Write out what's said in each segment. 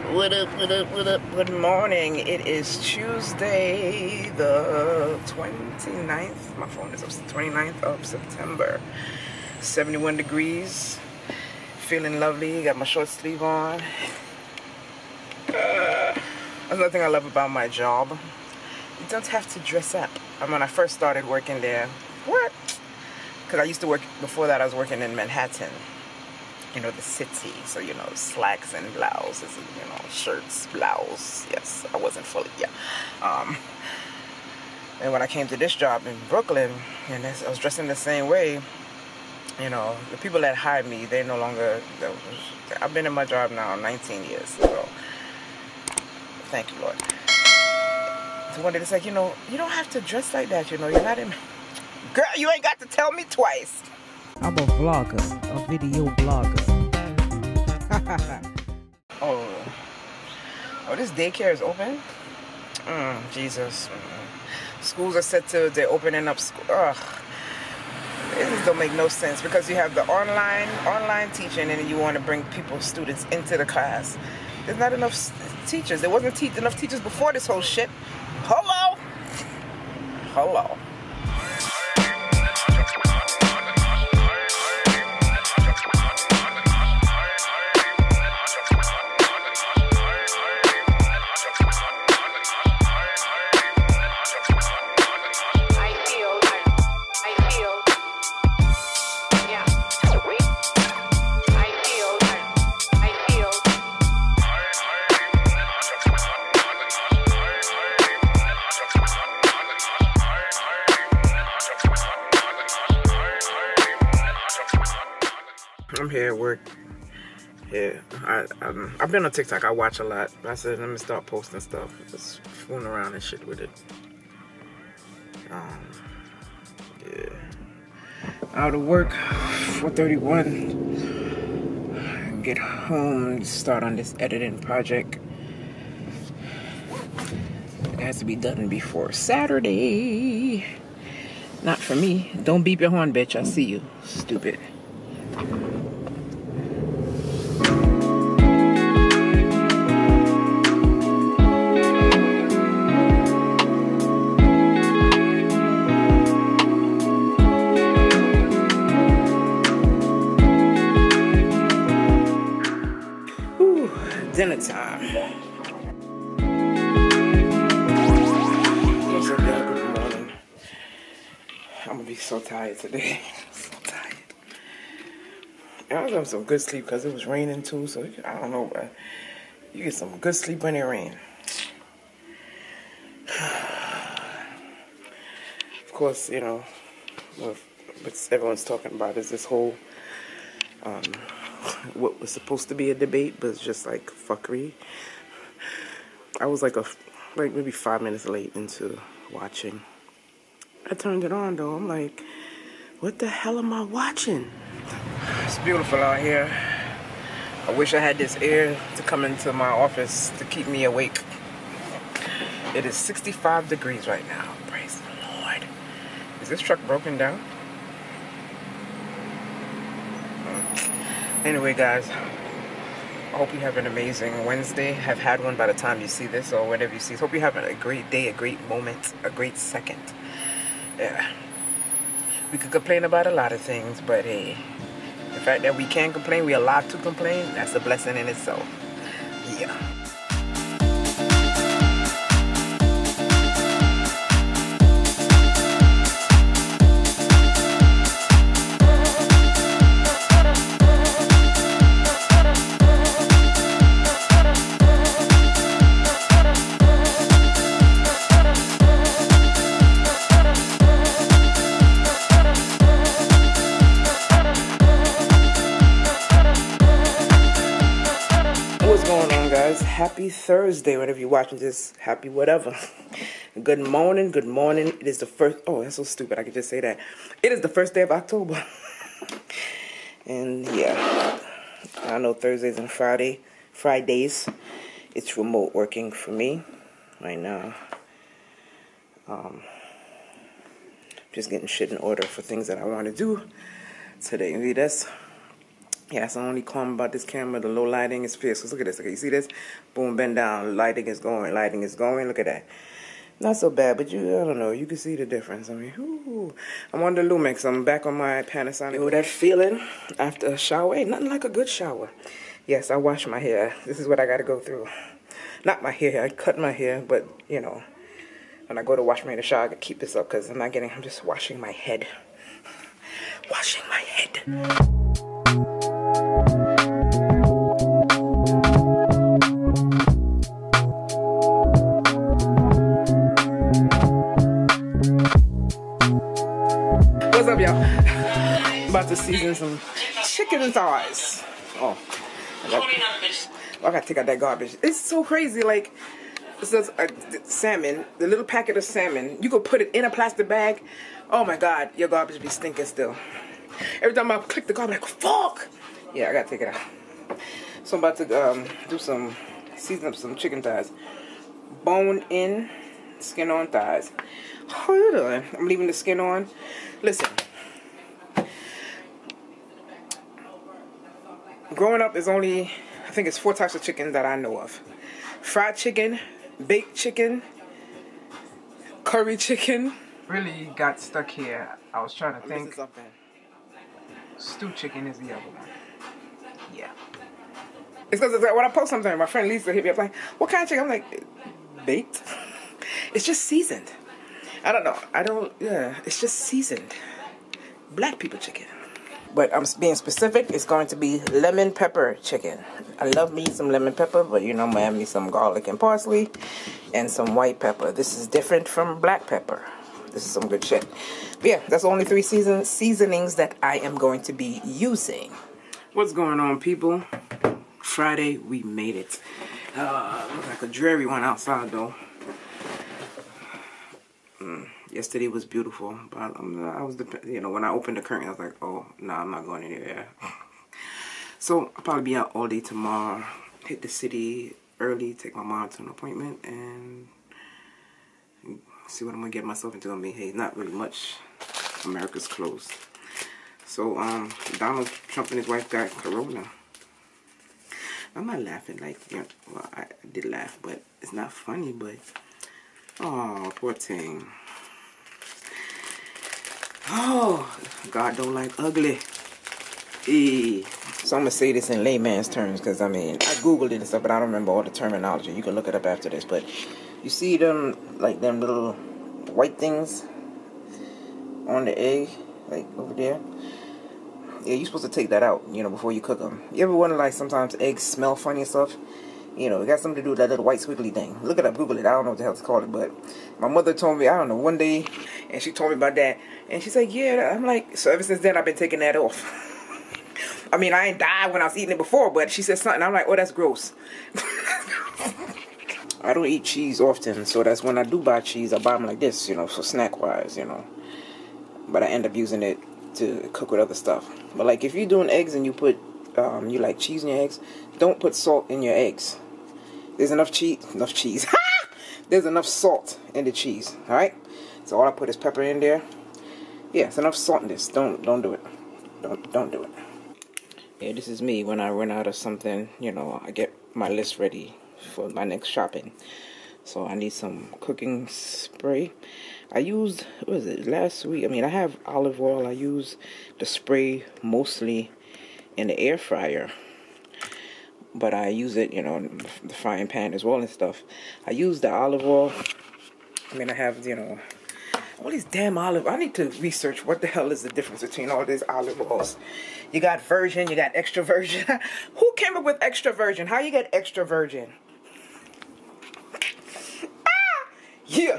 What up, what up, what up? Good morning. It is Tuesday, the 29th. My phone is up to the 29th of September. 71 degrees. Feeling lovely. Got my short sleeve on. That's another thing I love about my job. You don't have to dress up. When I first started working there, what? Because I used to work, before that I was working in Manhattan. You know, the city, so you know, slacks and blouses, and, you know, shirts, blouse. Yes, I wasn't fully, and when I came to this job in Brooklyn, and I was dressing the same way, you know, the people that hired me, they no longer, I've been in my job now 19 years, so thank you, Lord. So one day it's like, you know, you don't have to dress like that, you know, you're not in, girl, you ain't got to tell me twice. I'm a vlogger, a video blogger. Oh, this daycare is open? Jesus. Schools are set to, they're opening up school. Ugh. It just don't make no sense because you have the online teaching and you want to bring students into the class. There's not enough teachers. There wasn't enough teachers before this whole shit. Hello? Hello. I'm here at work. Yeah, I've been on TikTok. I watch a lot. I said, let me start posting stuff. Just fooling around and shit with it. Yeah. Out of work, 4:31. Get home and start on this editing project. It has to be done before Saturday. Not for me. Don't beep your horn, bitch. I see you. Stupid. Dinner time. What's up, y'all? Good morning. I'm gonna be so tired today. So tired. I was having some good sleep because it was raining too, so I don't know, but you get some good sleep when it rains. Of course, you know, what everyone's talking about is this whole what was supposed to be a debate, but it's just like fuckery. I was like maybe 5 minutes late into watching. I turned it on though. I'm like, what the hell am I watching? It's beautiful out here. I wish I had this air to come into my office to keep me awake. It is 65 degrees right now. Praise the Lord. Is this truck broken down? Anyway, guys, I hope you have an amazing Wednesday. Have had one by the time you see this or whatever you see. Hope you're having a great day, a great moment, a great second. Yeah. We could complain about a lot of things, but hey, the fact that we can complain, we're allowed to complain, that's a blessing in itself. Yeah. Happy Thursday, whenever you're watching this. Happy whatever. Good morning, good morning. It is the first, oh, that's so stupid. I could just say that. It is the first day of October. And yeah, I know Thursdays and Fridays, it's remote working for me right now. Just getting shit in order for things that I want to do today. Maybe that's Yeah, that's the only calm about this camera. The low lighting is fierce. So look at this. Okay, you see this? Boom, bend down. Lighting is going. Lighting is going. Look at that. Not so bad, but I don't know. You can see the difference. I mean, ooh. I'm on the Lumix. I'm back on my Panasonic. Yo, that feeling after a shower. Ain't nothing like a good shower. Yes, I wash my hair. This is what I got to go through. Not my hair. I cut my hair, but, you know, when I go to wash my hair in the shower, I can keep this up because I'm just washing my head. Washing my head. What's up, y'all? About to season some chicken thighs. Oh, I gotta take out that garbage. It's so crazy. Like, it says salmon, the little packet of salmon. You could put it in a plastic bag. Oh my God, your garbage be stinking still. Every time I click the garbage, like, fuck. Yeah, I gotta take it out. So I'm about to season up some chicken thighs. Bone in, skin on thighs. How you doing? I'm leaving the skin on. Listen. Growing up, there's only, I think it's 4 types of chicken that I know of. Fried chicken, baked chicken, curry chicken. Really got stuck here. I was trying to think. Stew chicken is the other one. Yeah. It's because when I post something, my friend Lisa hit me up like, what kind of chicken? I'm like, baked? It's just seasoned. I don't know. It's just seasoned. Black people chicken. But I'm being specific, it's going to be lemon pepper chicken. I love me some lemon pepper, but you know, I'm going to have me some garlic and parsley and some white pepper. This is different from black pepper. This is some good shit. But yeah, that's the only 3 seasonings that I am going to be using. What's going on, people? Friday, we made it. Looks like a dreary one outside, though. Yesterday was beautiful, but I was, you know, when I opened the curtain, I was like, oh, no, I'm not going anywhere. So I'll probably be out all day tomorrow. Hit the city early, take my mom to an appointment, and see what I'm gonna get myself into. I mean, hey, not really much. America's closed. So Donald Trump and his wife got corona. I'm not laughing like, you know, well, I did laugh, but it's not funny. But oh, poor thing. Oh, God don't like ugly. So I'm going to say this in layman's terms because, I mean, I Googled it and stuff, but I don't remember all the terminology. You can look it up after this. But you see them, like them little white things on the egg, like over there? Yeah, you're supposed to take that out, you know, before you cook them. You ever wonder, like, sometimes eggs smell funny and stuff? You know, it got something to do with that little white squiggly thing. Look it up, Google it. I don't know what the hell to call it, but my mother told me, I don't know, one day, and she told me about that. And she's like, yeah, I'm like, so ever since then, I've been taking that off. I mean, I ain't died when I was eating it before, but she said something. I'm like, oh, that's gross. I don't eat cheese often, so that's when I do buy cheese, I buy them like this, you know, for snack-wise, you know. But I end up using it to cook with other stuff. But, like, if you're doing eggs and you put, you like cheese in your eggs, don't put salt in your eggs. There's enough cheese. There's enough salt in the cheese, alright? So all I put is pepper in there. Yeah, it's enough salt in this. Don't do it. Don't do it. Yeah, this is me when I run out of something, you know, I get my list ready for my next shopping. So I need some cooking spray. I used, what was it, last week? I mean, I have olive oil. I use the spray mostly in the air fryer. But I use it, you know, in the frying pan as well and stuff. I use the olive oil. I mean, I have, you know, all these damn olive. I need to research what the hell is the difference between all these olive oils. You got virgin, you got extra virgin. Who came up with extra virgin? How you get extra virgin? Yeah.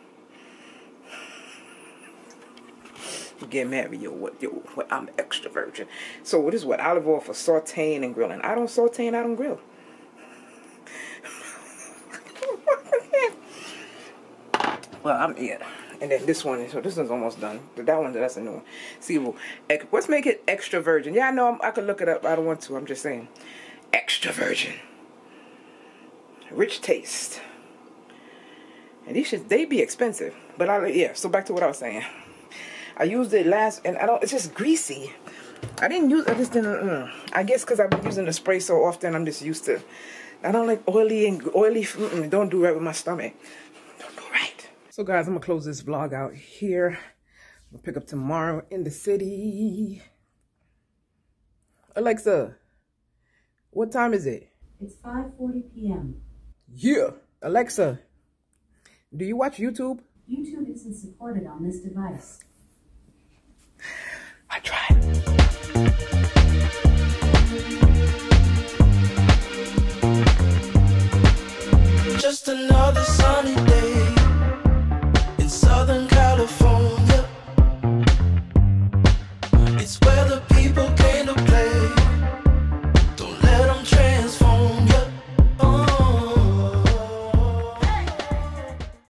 Get married, what, I'm extra virgin. So what is what? Olive oil for sauteing and grilling. I don't saute and I don't grill. Well, yeah. And then this one, so this one's almost done. That one, that's a new one. See, well, let's make it extra virgin. Yeah, I know, I could look it up. I don't want to. I'm just saying. Extra virgin. Rich taste. And they be expensive. But yeah, so back to what I was saying. I used it last, and it's just greasy. I just didn't, I guess because I've been using the spray so often, I'm just used to, I don't like oily, don't do right with my stomach. Don't do right. So guys, I'm gonna close this vlog out here. I'll pick up tomorrow in the city. Alexa, what time is it? It's 5:40 p.m. Yeah. Alexa, do you watch YouTube? YouTube isn't supported on this device.